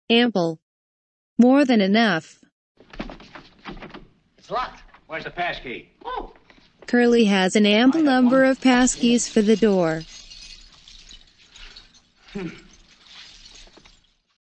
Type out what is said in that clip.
Ample. More than enough. It's locked. Where's the passkey? Oh. Curly has an ample number of passkeys for the door.